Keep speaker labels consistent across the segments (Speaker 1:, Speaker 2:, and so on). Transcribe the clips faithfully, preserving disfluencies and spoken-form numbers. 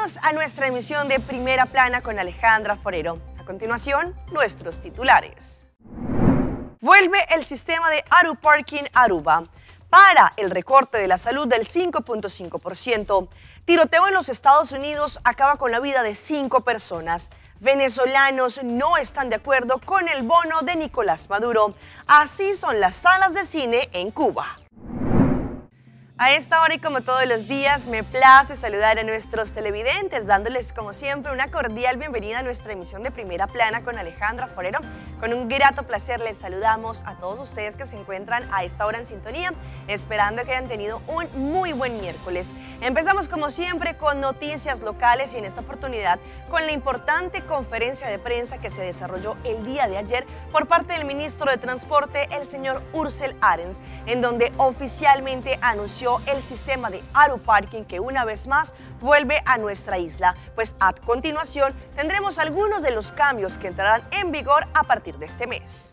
Speaker 1: Bienvenidos a nuestra emisión de Primera Plana con Alejandra Forero. A continuación, nuestros titulares. Vuelve el sistema de Aruparking Aruba. Para el recorte de la salud del cinco punto cinco por ciento. Tiroteo en los Estados Unidos acaba con la vida de cinco personas. Venezolanos no están de acuerdo con el bono de Nicolás Maduro. Así son las salas de cine en Cuba. A esta hora y como todos los días, me place saludar a nuestros televidentes, dándoles como siempre una cordial bienvenida a nuestra emisión de Primera Plana con Alejandra Forero. Con un grato placer les saludamos a todos ustedes que se encuentran a esta hora en sintonía, esperando que hayan tenido un muy buen miércoles. Empezamos como siempre con noticias locales y en esta oportunidad con la importante conferencia de prensa que se desarrolló el día de ayer por parte del ministro de Transporte, el señor Ursel Arens, en donde oficialmente anunció el sistema de Aruparking que una vez más vuelve a nuestra isla. Pues a continuación tendremos algunos de los cambios que entrarán en vigor a partir de este mes.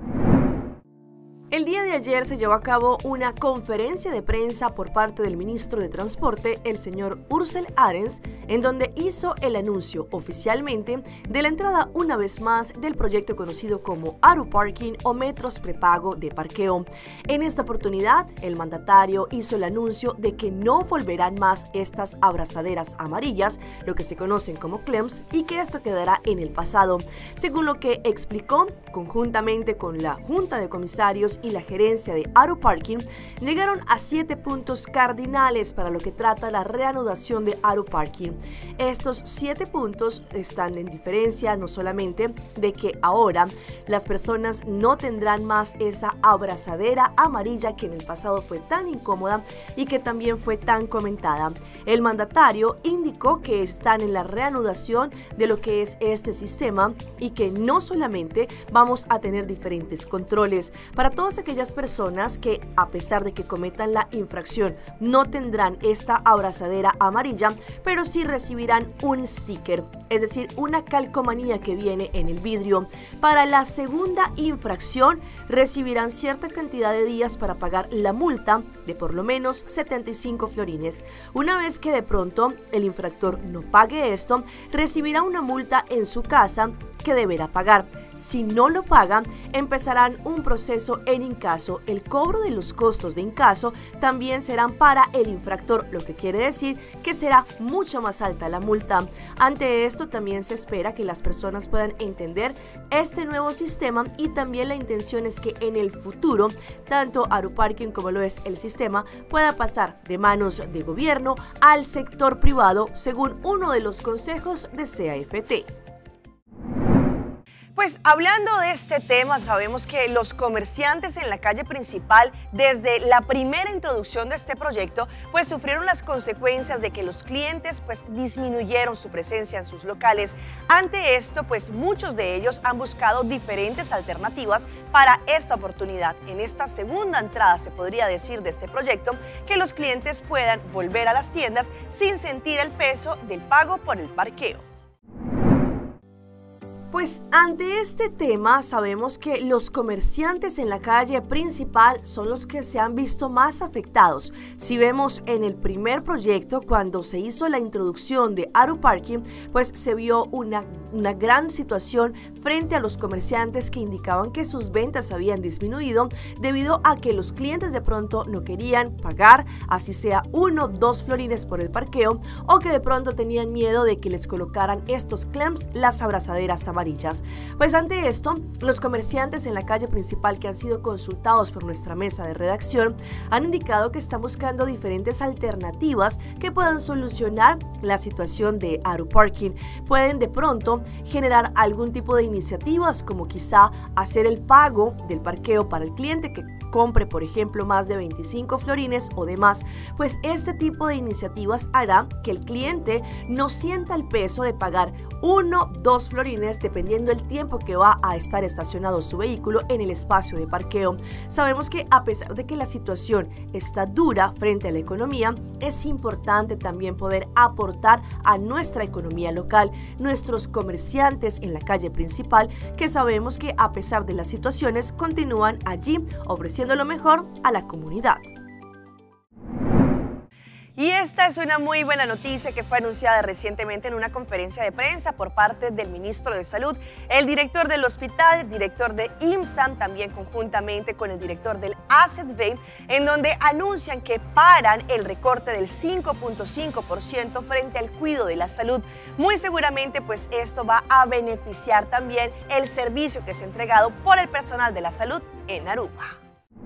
Speaker 1: El día de ayer se llevó a cabo una conferencia de prensa por parte del ministro de Transporte, el señor Ursel Arens, en donde hizo el anuncio oficialmente de la entrada una vez más del proyecto conocido como Aruparking o metros prepago de parqueo. En esta oportunidad, el mandatario hizo el anuncio de que no volverán más estas abrazaderas amarillas, lo que se conocen como clems, y que esto quedará en el pasado. Según lo que explicó, conjuntamente con la Junta de Comisarios y la gerencia de Aruparking, llegaron a siete puntos cardinales para lo que trata la reanudación de Aruparking. Estos siete puntos están en diferencia no solamente de que ahora las personas no tendrán más esa abrazadera amarilla que en el pasado fue tan incómoda y que también fue tan comentada. El mandatario indicó que están en la reanudación de lo que es este sistema y que no solamente vamos a tener diferentes controles para todos aquellas personas que, a pesar de que cometan la infracción, no tendrán esta abrazadera amarilla, pero sí recibirán un sticker, es decir, una calcomanía que viene en el vidrio. Para la segunda infracción recibirán cierta cantidad de días para pagar la multa de por lo menos setenta y cinco florines. Una vez que de pronto el infractor no pague esto, recibirá una multa en su casa que deberá pagar. Si no lo pagan, empezarán un proceso en incaso. El cobro de los costos de incaso también serán para el infractor, lo que quiere decir que será mucho más alta la multa. Ante esto también se espera que las personas puedan entender este nuevo sistema y también la intención es que en el futuro, tanto Aruparking como lo es el sistema, pueda pasar de manos de gobierno al sector privado, según uno de los consejos de C A F T. Pues hablando de este tema, sabemos que los comerciantes en la calle principal, desde la primera introducción de este proyecto, pues sufrieron las consecuencias de que los clientes pues disminuyeron su presencia en sus locales. Ante esto, pues muchos de ellos han buscado diferentes alternativas para esta oportunidad. En esta segunda entrada, se podría decir, de este proyecto, que los clientes puedan volver a las tiendas sin sentir el peso del pago por el parqueo. Pues ante este tema sabemos que los comerciantes en la calle principal son los que se han visto más afectados. Si vemos en el primer proyecto, cuando se hizo la introducción de Aruparking, pues se vio una, una gran situación frente a los comerciantes que indicaban que sus ventas habían disminuido debido a que los clientes de pronto no querían pagar, así sea uno, dos florines por el parqueo, o que de pronto tenían miedo de que les colocaran estos clems, las abrazaderas amarillas. Pues ante esto, los comerciantes en la calle principal que han sido consultados por nuestra mesa de redacción han indicado que están buscando diferentes alternativas que puedan solucionar la situación de Aruparking. Pueden de pronto generar algún tipo de iniciativas como quizá hacer el pago del parqueo para el cliente que compre, por ejemplo, más de veinticinco florines o demás, pues este tipo de iniciativas hará que el cliente no sienta el peso de pagar uno, dos florines dependiendo el tiempo que va a estar estacionado su vehículo en el espacio de parqueo. Sabemos que a pesar de que la situación está dura frente a la economía, es importante también poder aportar a nuestra economía local, nuestros comerciantes en la calle principal, que sabemos que a pesar de las situaciones continúan allí ofreciendo lo mejor a la comunidad. Y esta es una muy buena noticia que fue anunciada recientemente en una conferencia de prensa por parte del ministro de Salud, el director del hospital, director de IMSAM, también conjuntamente con el director del ASETVEI, en donde anuncian que paran el recorte del cinco punto cinco por ciento frente al cuidado de la salud. Muy seguramente pues esto va a beneficiar también el servicio que es entregado por el personal de la salud en Aruba.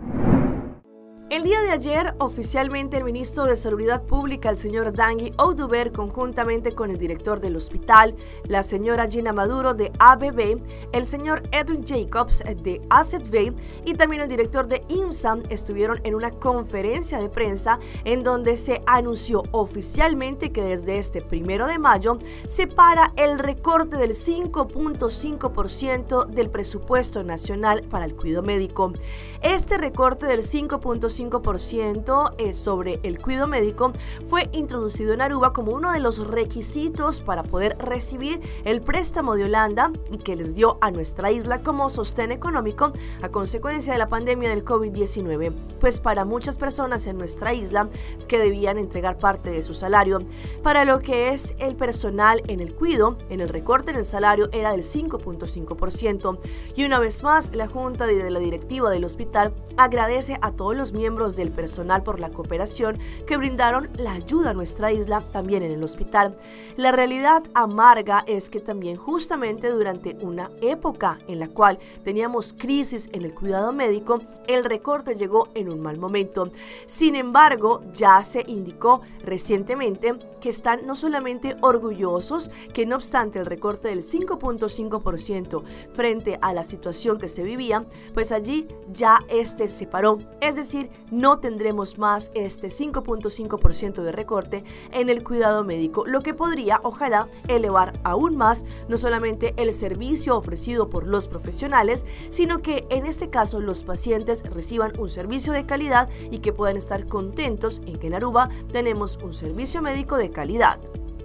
Speaker 1: El día de ayer, oficialmente el ministro de Salubridad Pública, el señor Dangui Oduber, conjuntamente con el director del hospital, la señora Gina Maduro de A B B, el señor Edwin Jacobs de ASETVEI y también el director de IMSAM estuvieron en una conferencia de prensa en donde se anunció oficialmente que desde este primero de mayo se para el recorte del cinco punto cinco por ciento del presupuesto nacional para el cuidado médico. Este recorte del cinco punto cinco por ciento sobre el cuidado médico fue introducido en Aruba como uno de los requisitos para poder recibir el préstamo de Holanda y que les dio a nuestra isla como sostén económico a consecuencia de la pandemia del COVID diecinueve, pues para muchas personas en nuestra isla que debían entregar parte de su salario. Para lo que es el personal en el cuidado, en el recorte en el salario era del cinco punto cinco por ciento. Y una vez más, la Junta de la Directiva del hospital agradece a todos los miembros del personal por la cooperación que brindaron la ayuda a nuestra isla también en el hospital. La realidad amarga es que también justamente durante una época en la cual teníamos crisis en el cuidado médico, el recorte llegó en un mal momento. Sin embargo, ya se indicó recientemente que están no solamente orgullosos que no obstante el recorte del cinco punto cinco por ciento frente a la situación que se vivía, pues allí ya este se paró, es decir, no tendremos más este cinco punto cinco por ciento de recorte en el cuidado médico, lo que podría, ojalá, elevar aún más no solamente el servicio ofrecido por los profesionales, sino que en este caso los pacientes reciban un servicio de calidad y que puedan estar contentos en que en Aruba tenemos un servicio médico de calidad.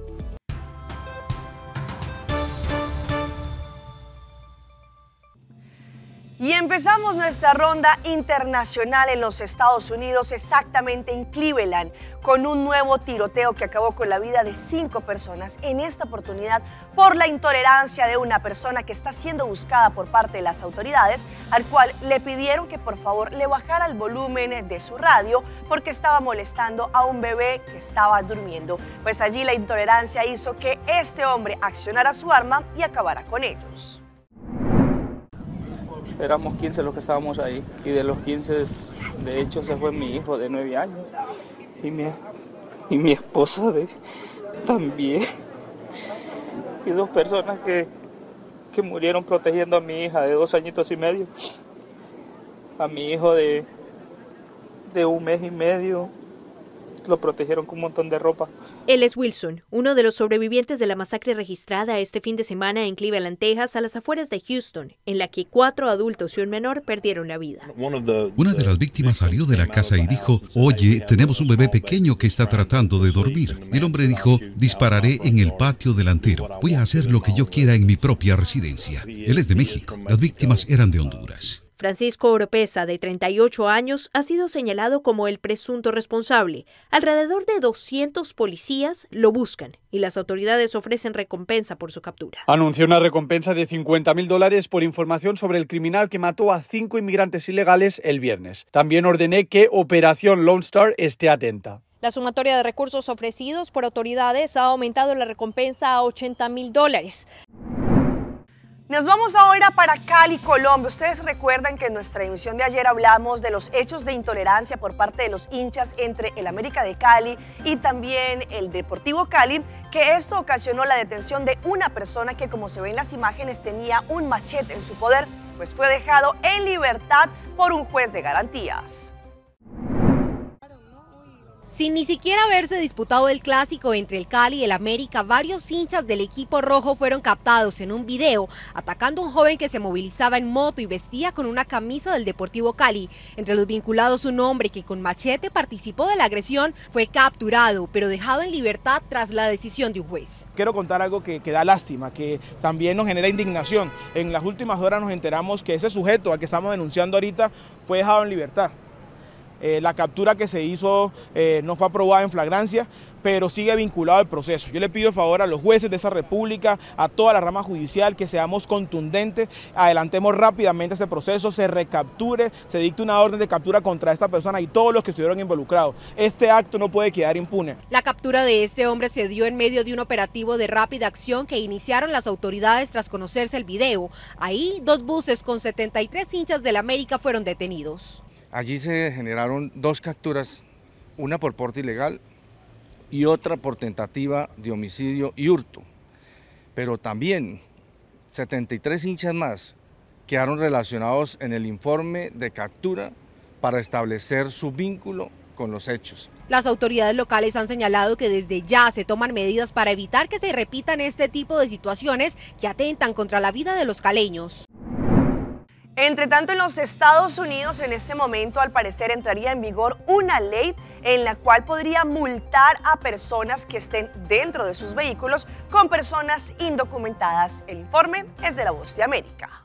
Speaker 1: Y empezamos nuestra ronda internacional en los Estados Unidos, exactamente en Cleveland, con un nuevo tiroteo que acabó con la vida de cinco personas, en esta oportunidad por la intolerancia de una persona que está siendo buscada por parte de las autoridades, al cual le pidieron que por favor le bajara el volumen de su radio porque estaba molestando a un bebé que estaba durmiendo. Pues allí la intolerancia hizo que este hombre accionara su arma y acabara con ellos.
Speaker 2: Éramos quince los que estábamos ahí y de los quince, de hecho, se fue mi hijo de nueve años y mi, y mi esposa de, también. Y dos personas que, que murieron protegiendo a mi hija de dos añitos y medio, a mi hijo de, de un mes y medio. Lo protegieron con un montón de ropa.
Speaker 3: Él es Wilson, uno de los sobrevivientes de la masacre registrada este fin de semana en Cleveland, Texas, a las afueras de Houston, en la que cuatro adultos y un menor perdieron la vida.
Speaker 4: Una de las víctimas salió de la casa y dijo, oye, tenemos un bebé pequeño que está tratando de dormir. El hombre dijo, dispararé en el patio delantero. Voy a hacer lo que yo quiera en mi propia residencia. Él es de México. Las víctimas eran de Honduras.
Speaker 3: Francisco Oropesa, de treinta y ocho años, ha sido señalado como el presunto responsable. Alrededor de doscientos policías lo buscan y las autoridades ofrecen recompensa por su captura.
Speaker 5: Anunció una recompensa de cincuenta mil dólares por información sobre el criminal que mató a cinco inmigrantes ilegales el viernes. También ordené que Operación Lone Star esté atenta.
Speaker 3: La sumatoria de recursos ofrecidos por autoridades ha aumentado la recompensa a ochenta mil dólares.
Speaker 1: Nos vamos ahora para Cali, Colombia. Ustedes recuerdan que en nuestra emisión de ayer hablamos de los hechos de intolerancia por parte de los hinchas entre el América de Cali y también el Deportivo Cali, que esto ocasionó la detención de una persona que, como se ve en las imágenes, tenía un machete en su poder, pues fue dejado en libertad por un juez de garantías.
Speaker 6: Sin ni siquiera haberse disputado el clásico entre el Cali y el América, varios hinchas del equipo rojo fueron captados en un video atacando a un joven que se movilizaba en moto y vestía con una camisa del Deportivo Cali. Entre los vinculados, un hombre que con machete participó de la agresión fue capturado, pero dejado en libertad tras la decisión de un juez.
Speaker 7: Quiero contar algo que, que da lástima, que también nos genera indignación. En las últimas horas nos enteramos que ese sujeto al que estamos denunciando ahorita fue dejado en libertad. Eh, la captura que se hizo eh, no fue aprobada en flagrancia, pero sigue vinculado al proceso. Yo le pido el favor a los jueces de esa república, a toda la rama judicial, que seamos contundentes, adelantemos rápidamente este proceso, se recapture, se dicte una orden de captura contra esta persona y todos los que estuvieron involucrados. Este acto no puede quedar impune.
Speaker 6: La captura de este hombre se dio en medio de un operativo de rápida acción que iniciaron las autoridades tras conocerse el video. Ahí, dos buses con setenta y tres hinchas del América fueron detenidos.
Speaker 8: Allí se generaron dos capturas, una por porte ilegal y otra por tentativa de homicidio y hurto. Pero también setenta y tres hinchas más quedaron relacionados en el informe de captura para establecer su vínculo con los hechos.
Speaker 6: Las autoridades locales han señalado que desde ya se toman medidas para evitar que se repitan este tipo de situaciones que atentan contra la vida de los caleños.
Speaker 1: Entre tanto, en los Estados Unidos, en este momento, al parecer, entraría en vigor una ley en la cual podría multar a personas que estén dentro de sus vehículos con personas indocumentadas. El informe es de La Voz de América.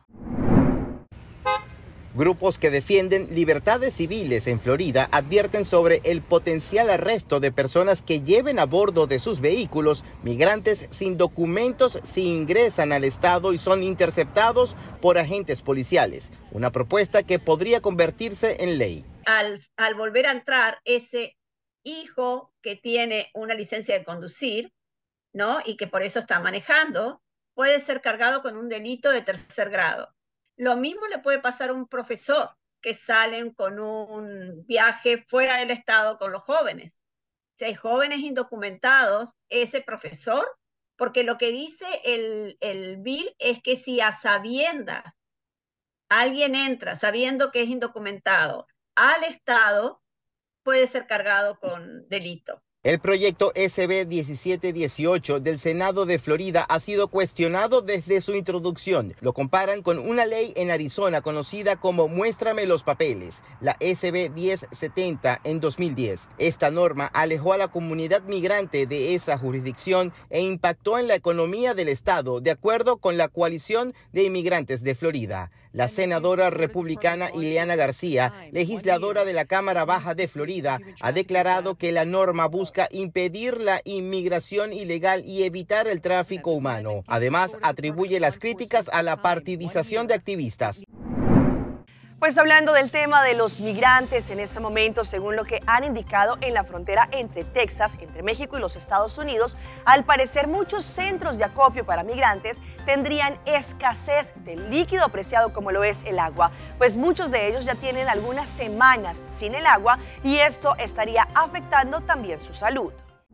Speaker 9: Grupos que defienden libertades civiles en Florida advierten sobre el potencial arresto de personas que lleven a bordo de sus vehículos migrantes sin documentos si ingresan al estado y son interceptados por agentes policiales. Una propuesta que podría convertirse en ley.
Speaker 10: Al, al volver a entrar ese hijo que tiene una licencia de conducir, ¿no? Y que por eso está manejando, puede ser cargado con un delito de tercer grado. Lo mismo le puede pasar a un profesor que salen con un viaje fuera del estado con los jóvenes. Si hay jóvenes indocumentados, ese profesor, porque lo que dice el, el bill es que si a sabiendas alguien entra sabiendo que es indocumentado al estado, puede ser cargado con delito.
Speaker 9: El proyecto S B diecisiete dieciocho del Senado de Florida ha sido cuestionado desde su introducción. Lo comparan con una ley en Arizona conocida como Muéstrame los papeles, la S B diez setenta en dos mil diez. Esta norma alejó a la comunidad migrante de esa jurisdicción e impactó en la economía del estado, de acuerdo con la Coalición de Inmigrantes de Florida. La senadora republicana Ileana García, legisladora de la Cámara Baja de Florida, ha declarado que la norma busca impedir la inmigración ilegal y evitar el tráfico humano. Además, atribuye las críticas a la partidización de activistas.
Speaker 1: Pues hablando del tema de los migrantes en este momento, según lo que han indicado en la frontera entre Texas, entre México y los Estados Unidos, al parecer muchos centros de acopio para migrantes tendrían escasez del líquido apreciado como lo es el agua, pues muchos de ellos ya tienen algunas semanas sin el agua y esto estaría afectando también su salud.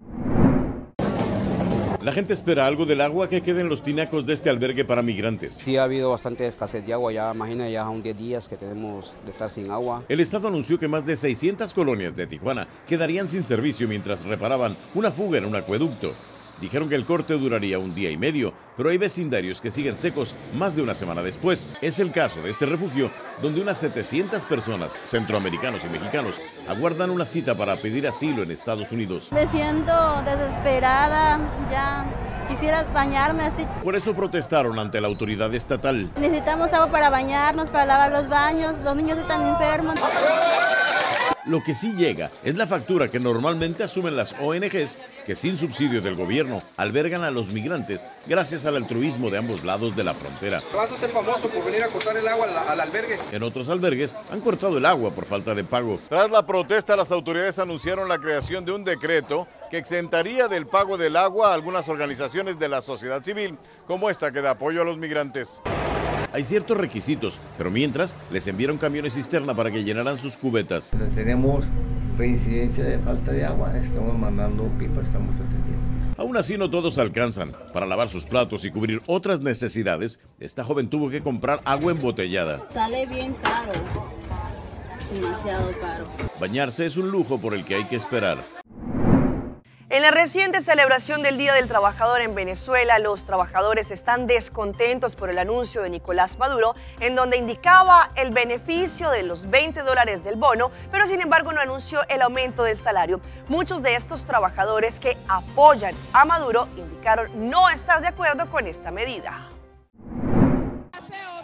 Speaker 11: La gente espera algo del agua que quede en los tinacos de este albergue para migrantes.
Speaker 12: Sí ha habido bastante escasez de agua, ya imagina, ya son diez días que tenemos de estar sin agua.
Speaker 11: El estado anunció que más de seiscientas colonias de Tijuana quedarían sin servicio mientras reparaban una fuga en un acueducto. Dijeron que el corte duraría un día y medio, pero hay vecindarios que siguen secos más de una semana después. Es el caso de este refugio, donde unas setecientas personas, centroamericanos y mexicanos, aguardan una cita para pedir asilo en Estados Unidos.
Speaker 13: Me siento desesperada, ya quisiera bañarme así.
Speaker 11: Por eso protestaron ante la autoridad estatal.
Speaker 13: Necesitamos agua para bañarnos, para lavar los baños, los niños están enfermos.
Speaker 11: Lo que sí llega es la factura que normalmente asumen las O N Ges que sin subsidio del gobierno albergan a los migrantes gracias al altruismo de ambos lados de la frontera.
Speaker 14: Vas a ser famoso por venir a cortar el agua al, al albergue.
Speaker 11: En otros albergues han cortado el agua por falta de pago. Tras la protesta, las autoridades anunciaron la creación de un decreto que exentaría del pago del agua a algunas organizaciones de la sociedad civil, como esta que da apoyo a los migrantes. Hay ciertos requisitos, pero mientras les enviaron camiones cisterna para que llenaran sus cubetas.
Speaker 15: Tenemos reincidencia de falta de agua, estamos mandando pipas, estamos atendiendo.
Speaker 11: Aún así no todos alcanzan. Para lavar sus platos y cubrir otras necesidades, esta joven tuvo que comprar agua embotellada.
Speaker 13: Sale bien caro, demasiado caro.
Speaker 11: Bañarse es un lujo por el que hay que esperar.
Speaker 1: En la reciente celebración del Día del Trabajador en Venezuela, los trabajadores están descontentos por el anuncio de Nicolás Maduro, en donde indicaba el beneficio de los veinte dólares del bono, pero sin embargo no anunció el aumento del salario. Muchos de estos trabajadores que apoyan a Maduro indicaron no estar de acuerdo con esta medida.
Speaker 16: Hace honor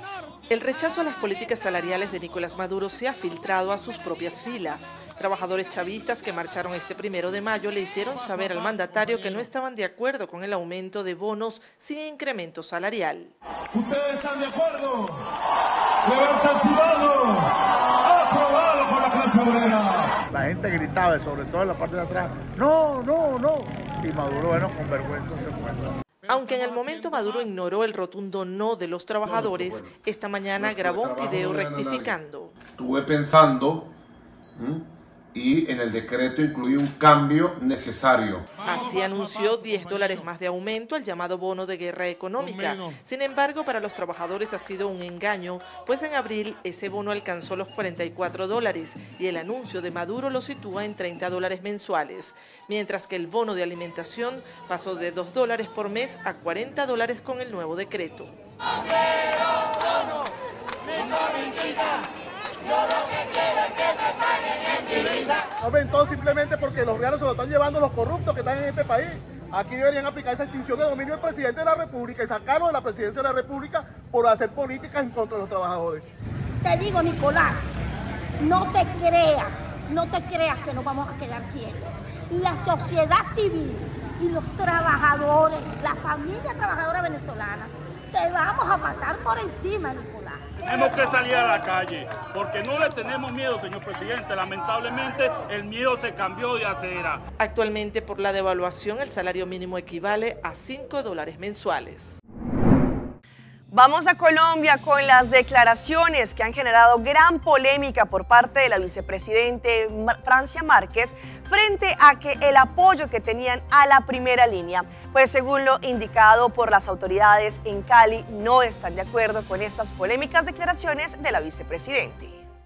Speaker 16: El rechazo a las políticas salariales de Nicolás Maduro se ha filtrado a sus propias filas. Trabajadores chavistas que marcharon este primero de mayo le hicieron saber al mandatario que no estaban de acuerdo con el aumento de bonos sin incremento salarial.
Speaker 17: ¿Ustedes están de acuerdo? ¡Levantan su mano! ¡Aprobado por la clase obrera!
Speaker 18: La gente gritaba, sobre todo en la parte de atrás, ¡no, no, no! Y Maduro, bueno, con vergüenza se fue.
Speaker 16: Aunque en el momento Maduro ignoró el rotundo no de los trabajadores, esta mañana grabó un video rectificando.
Speaker 19: Estuve pensando ¿m? y en el decreto incluí un cambio necesario.
Speaker 16: Así anunció diez dólares más de aumento al llamado bono de guerra económica. Sin embargo, para los trabajadores ha sido un engaño, pues en abril ese bono alcanzó los cuarenta y cuatro dólares y el anuncio de Maduro lo sitúa en treinta dólares mensuales, mientras que el bono de alimentación pasó de dos dólares por mes a cuarenta dólares con el nuevo decreto.
Speaker 18: Aumentó simplemente porque los reales se lo están llevando los corruptos que están en este país. Aquí deberían aplicar esa extinción de dominio del presidente de la República y sacarlo de la presidencia de la República por hacer políticas en contra de los trabajadores.
Speaker 20: Te digo, Nicolás, no te creas, no te creas que nos vamos a quedar quietos. La sociedad civil y los trabajadores, la familia trabajadora venezolana, te vamos a pasar por encima, Nicolás.
Speaker 21: Tenemos que salir a la calle, porque no le tenemos miedo, señor presidente. Lamentablemente, el miedo se cambió de acera.
Speaker 16: Actualmente, por la devaluación, el salario mínimo equivale a cinco dólares mensuales.
Speaker 1: Vamos a Colombia con las declaraciones que han generado gran polémica por parte de la vicepresidente Francia Márquez frente a que el apoyo que tenían a la primera línea, pues según lo indicado por las autoridades en Cali, no están de acuerdo con estas polémicas declaraciones de la vicepresidente.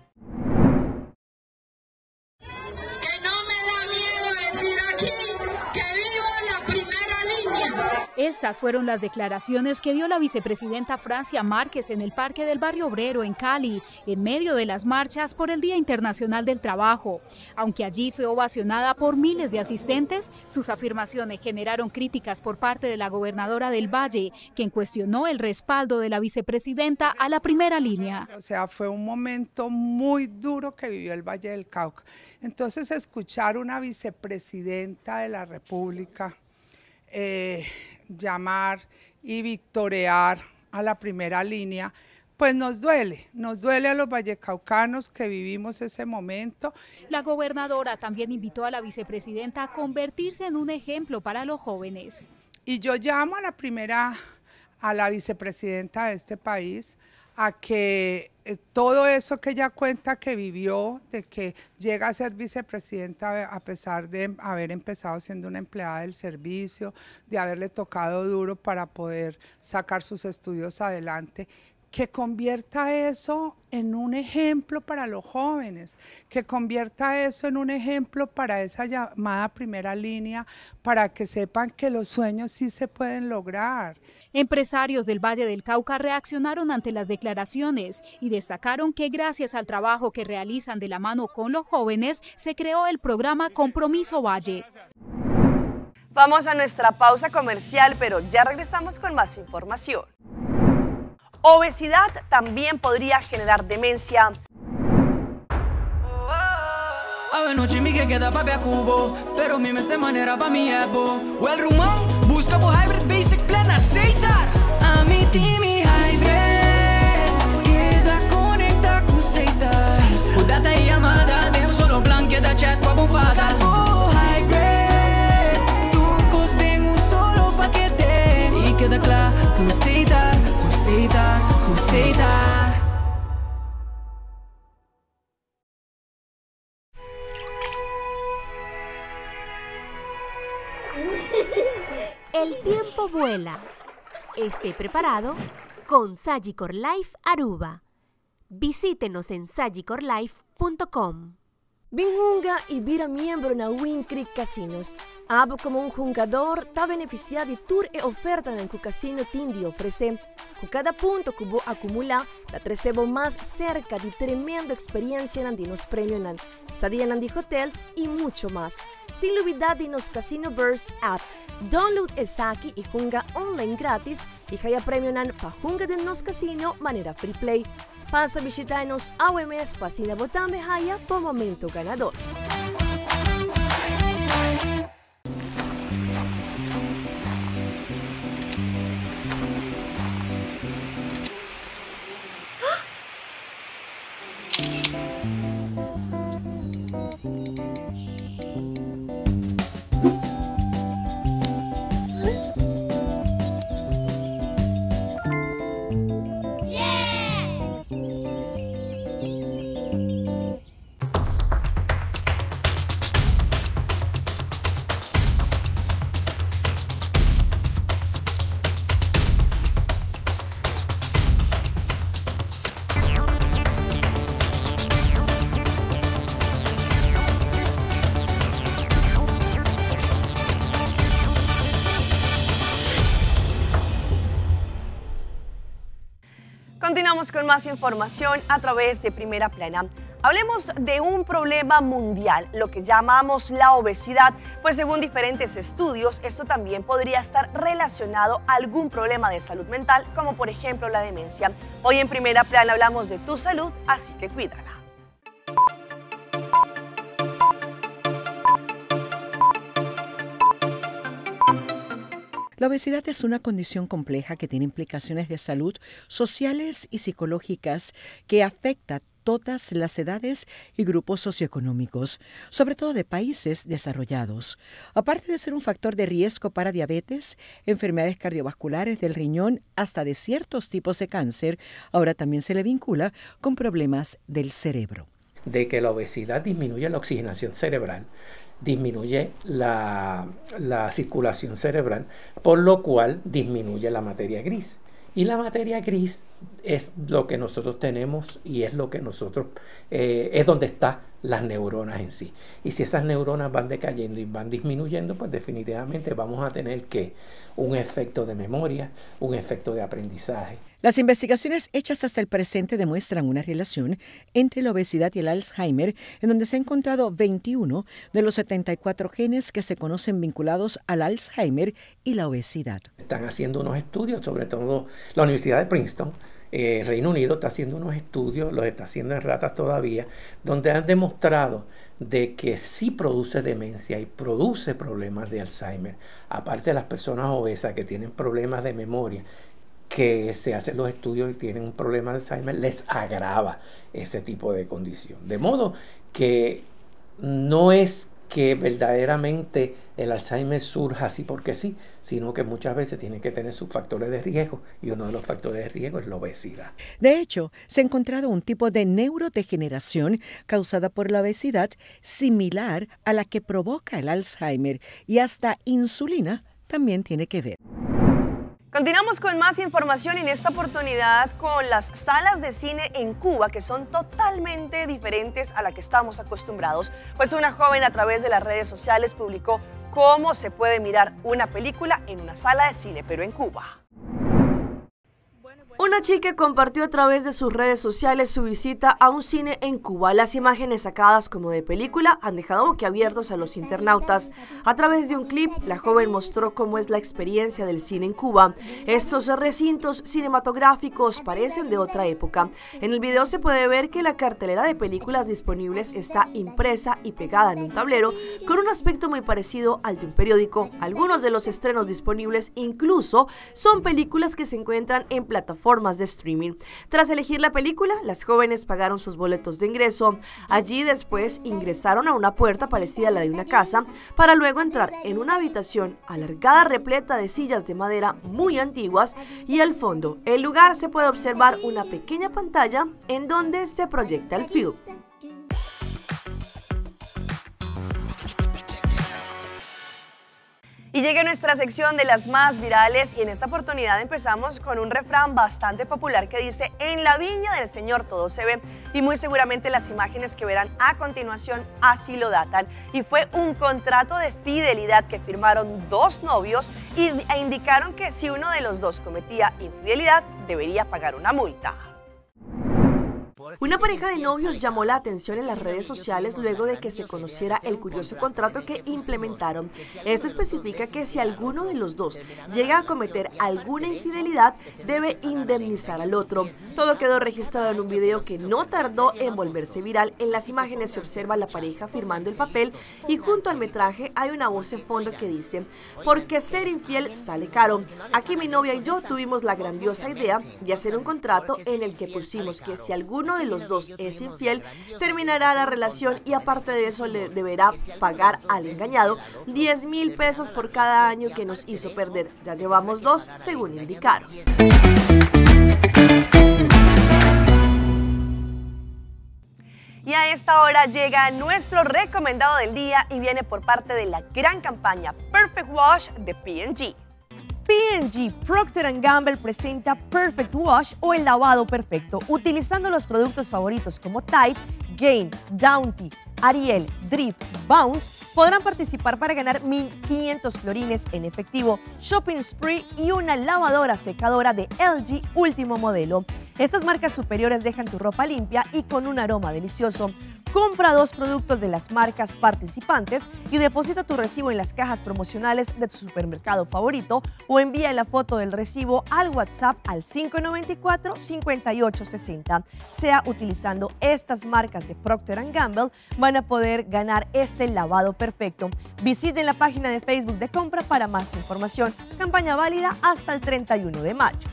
Speaker 22: Estas fueron las declaraciones que dio la vicepresidenta Francia Márquez en el Parque del Barrio Obrero en Cali, en medio de las marchas por el Día Internacional del Trabajo. Aunque allí fue ovacionada por miles de asistentes, sus afirmaciones generaron críticas por parte de la gobernadora del Valle, quien cuestionó el respaldo de la vicepresidenta a la primera línea.
Speaker 23: O sea, fue un momento muy duro que vivió el Valle del Cauca. Entonces, escuchar una vicepresidenta de la República Eh, llamar y victorear a la primera línea, pues nos duele, nos duele a los vallecaucanos que vivimos ese momento.
Speaker 22: La gobernadora también invitó a la vicepresidenta a convertirse en un ejemplo para los jóvenes.
Speaker 23: Y yo llamo a la primera, a la vicepresidenta de este país, a que eh, todo eso que ella cuenta que vivió, de que llega a ser vicepresidenta a pesar de haber empezado siendo una empleada del servicio, de haberle tocado duro para poder sacar sus estudios adelante, que convierta eso en un ejemplo para los jóvenes, que convierta eso en un ejemplo para esa llamada primera línea, para que sepan que los sueños sí se pueden lograr.
Speaker 22: Empresarios del Valle del Cauca reaccionaron ante las declaraciones y destacaron que gracias al trabajo que realizan de la mano con los jóvenes, se creó el programa Compromiso Valle.
Speaker 1: Vamos a nuestra pausa comercial, pero ya regresamos con más información. Obesidad también podría generar demencia.
Speaker 24: Ave noche mi que queda papi a cubo, pero mi esta manera pa mi ebo. O el rumón busca por hybrid basic plan aceitar. A mi team y hybrid queda conecta con aceitar. O data y llamada de un solo plan queda chat pa bufada. O hybrid tu coste en un solo paquete y queda claro con aceitar, con aceitar, con aceitar.
Speaker 25: El tiempo vuela. Esté preparado con Sagicor Life Aruba. Visítenos en sagicor life punto com.
Speaker 1: Bingunga y vira miembro na Win Creek Casinos. Abo como un jugador está beneficiado de tour e oferta en el casino Tindi ofrece. Con cada punto que vos acumula, la trecebo más cerca de tremenda experiencia en los premios en estadía en Andy Hotel y mucho más. Sin olvidar de nos Casino Burst App, Download Esaki y Junga online gratis y haya premio nan pa Junga de nos casino manera free play. Pasa visitarnos a O M S Pasina Botambe Haya por momento ganador. Continuamos con más información a través de Primera Plana. Hablemos de un problema mundial, lo que llamamos la obesidad, pues según diferentes estudios, esto también podría estar relacionado a algún problema de salud mental, como por ejemplo la demencia. Hoy en Primera Plana hablamos de tu salud, así que cuídala.
Speaker 2: La obesidad es una condición compleja que tiene implicaciones de salud, sociales y psicológicas que afecta a todas las edades y grupos socioeconómicos, sobre todo de países desarrollados. Aparte de ser un factor de riesgo para diabetes, enfermedades cardiovasculares del riñón hasta de ciertos tipos de cáncer, ahora también se le vincula con problemas del cerebro.
Speaker 3: De que la obesidad disminuye la oxigenación cerebral, disminuye la, la circulación cerebral, por lo cual disminuye la materia gris. Y la materia gris es lo que nosotros tenemos y es lo que nosotros, eh, es donde están las neuronas en sí. Y si esas neuronas van decayendo y van disminuyendo, pues definitivamente vamos a tener que un efecto de memoria, un efecto de aprendizaje.
Speaker 2: Las investigaciones hechas hasta el presente demuestran una relación entre la obesidad y el Alzheimer, en donde se han encontrado veintiuno de los setenta y cuatro genes que se conocen vinculados al Alzheimer y la obesidad.
Speaker 3: Están haciendo unos estudios, sobre todo la Universidad de Princeton, eh, Reino Unido, está haciendo unos estudios, los está haciendo en ratas todavía, donde han demostrado de que sí produce demencia y produce problemas de Alzheimer. Aparte de las personas obesas que tienen problemas de memoria, que se hacen los estudios y tienen un problema de Alzheimer, les agrava ese tipo de condición. De modo que no es que verdaderamente el Alzheimer surja así porque sí, sino que muchas veces tiene que tener sus factores de riesgo y uno de los factores de riesgo es la obesidad.
Speaker 2: De hecho, se ha encontrado un tipo de neurodegeneración causada por la obesidad similar a la que provoca el Alzheimer y hasta insulina también tiene que ver.
Speaker 1: Continuamos con más información, en esta oportunidad con las salas de cine en Cuba, que son totalmente diferentes a la que estamos acostumbrados. Pues una joven a través de las redes sociales publicó cómo se puede mirar una película en una sala de cine, pero en Cuba. Una chica compartió a través de sus redes sociales su visita a un cine en Cuba. Las imágenes sacadas como de película han dejado boquiabiertos a los internautas. A través de un clip, la joven mostró cómo es la experiencia del cine en Cuba. Estos recintos cinematográficos parecen de otra época. En el video se puede ver que la cartelera de películas disponibles está impresa y pegada en un tablero con un aspecto muy parecido al de un periódico. Algunos de los estrenos disponibles incluso son películas que se encuentran en plataformas formas de streaming. Tras elegir la película, las jóvenes pagaron sus boletos de ingreso. Allí después ingresaron a una puerta parecida a la de una casa para luego entrar en una habitación alargada repleta de sillas de madera muy antiguas y al fondo, el lugar se puede observar una pequeña pantalla en donde se proyecta el film. Y llega nuestra sección de las más virales y en esta oportunidad empezamos con un refrán bastante popular que dice: en la viña del Señor todo se ve, y muy seguramente las imágenes que verán a continuación así lo datan. Y fue un contrato de fidelidad que firmaron dos novios y, e indicaron que si uno de los dos cometía infidelidad debería pagar una multa. Una pareja de novios llamó la atención en las redes sociales luego de que se conociera el curioso contrato que implementaron. Este especifica que si alguno de los dos llega a cometer alguna infidelidad, debe indemnizar al otro. Todo quedó registrado en un video que no tardó en volverse viral. En las imágenes se observa a la pareja firmando el papel y junto al metraje hay una voz en fondo que dice: porque ser infiel sale caro. Aquí mi novia y yo tuvimos la grandiosa idea de hacer un contrato en el que pusimos que si alguno de los dos es infiel, terminará la relación y aparte de eso le deberá pagar al engañado diez mil pesos por cada año que nos hizo perder. Ya llevamos dos, según indicaron. Y a esta hora llega nuestro recomendado del día y viene por parte de la gran campaña Perfect Wash de P and G. P and G Procter and Gamble presenta Perfect Wash o el lavado perfecto, utilizando los productos favoritos como Tide, Gain, Bounty, Ariel, Drift, Bounce. Podrán participar para ganar mil quinientos florines en efectivo, shopping spree y una lavadora secadora de L G último modelo. Estas marcas superiores dejan tu ropa limpia y con un aroma delicioso. Compra dos productos de las marcas participantes y deposita tu recibo en las cajas promocionales de tu supermercado favorito o envía la foto del recibo al WhatsApp al cinco nueve cuatro, cinco ocho seis cero. Sea utilizando estas marcas de Procter and Gamble, van a poder ganar este lavado perfecto. Visiten la página de Facebook de compra para más información. Campaña válida hasta el treinta y uno de mayo.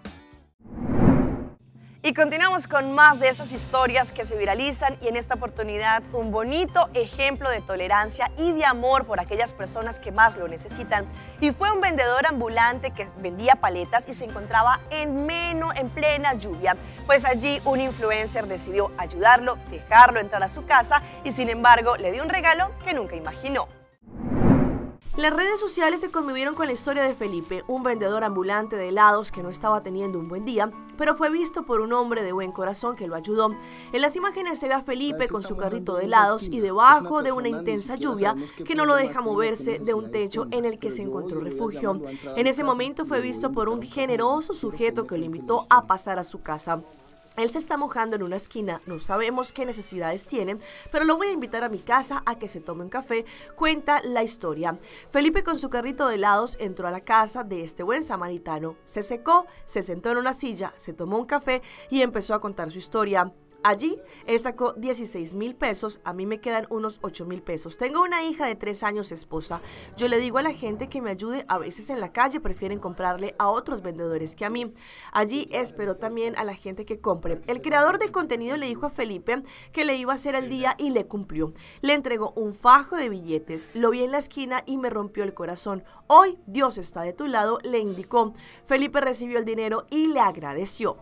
Speaker 1: Y continuamos con más de esas historias que se viralizan y en esta oportunidad un bonito ejemplo de tolerancia y de amor por aquellas personas que más lo necesitan. Y fue un vendedor ambulante que vendía paletas y se encontraba en meno, en plena lluvia. Pues allí un influencer decidió ayudarlo, dejarlo entrar a su casa y sin embargo le dio un regalo que nunca imaginó. Las redes sociales se conmovieron con la historia de Felipe, un vendedor ambulante de helados que no estaba teniendo un buen día, pero fue visto por un hombre de buen corazón que lo ayudó. En las imágenes se ve a Felipe con su carrito de helados y debajo de una intensa lluvia que no lo deja moverse de un techo en el que se encontró refugio. En ese momento fue visto por un generoso sujeto que lo invitó a pasar a su casa. Él se está mojando en una esquina, no sabemos qué necesidades tiene, pero lo voy a invitar a mi casa a que se tome un café, cuenta la historia. Felipe con su carrito de helados entró a la casa de este buen samaritano, se secó, se sentó en una silla, se tomó un café y empezó a contar su historia. Allí, él sacó dieciséis mil pesos, a mí me quedan unos ocho mil pesos. Tengo una hija de tres años, esposa. Yo le digo a la gente que me ayude, a veces en la calle prefieren comprarle a otros vendedores que a mí. Allí espero también a la gente que compre. El creador de contenido le dijo a Felipe que le iba a hacer el día y le cumplió. Le entregó un fajo de billetes, lo vi en la esquina y me rompió el corazón. Hoy Dios está de tu lado, le indicó. Felipe recibió el dinero y le agradeció.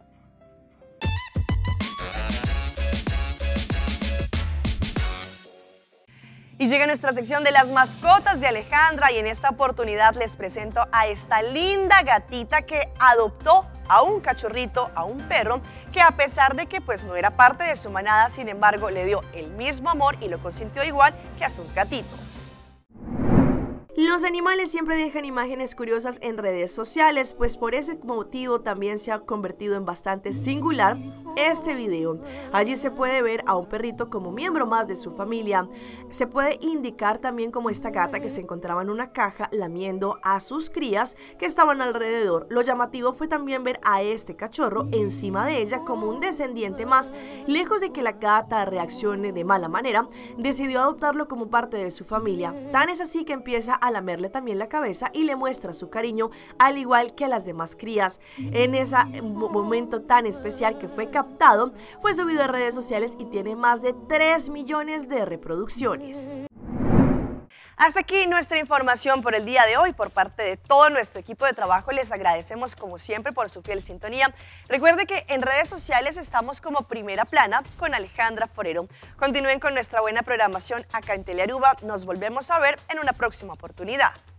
Speaker 1: Y llega nuestra sección de las mascotas de Alejandra y en esta oportunidad les presento a esta linda gatita que adoptó a un cachorrito, a un perro, que a pesar de que pues no era parte de su manada, sin embargo le dio el mismo amor y lo consintió igual que a sus gatitos. Los animales siempre dejan imágenes curiosas en redes sociales, pues por ese motivo también se ha convertido en bastante singular este video. Allí se puede ver a un perrito como miembro más de su familia. Se puede indicar también como esta gata que se encontraba en una caja lamiendo a sus crías que estaban alrededor. Lo llamativo fue también ver a este cachorro encima de ella como un descendiente más. Lejos de que la gata reaccione de mala manera, decidió adoptarlo como parte de su familia. Tan es así que empieza a lamerle también la cabeza y le muestra su cariño al igual que a las demás crías. En ese momento tan especial que fue captado, fue subido a redes sociales y tiene más de tres millones de reproducciones. Hasta aquí nuestra información por el día de hoy. Por parte de todo nuestro equipo de trabajo les agradecemos como siempre por su fiel sintonía. Recuerde que en redes sociales estamos como Primera Plana con Alejandra Forero. Continúen con nuestra buena programación acá en Telearuba. Nos volvemos a ver en una próxima oportunidad.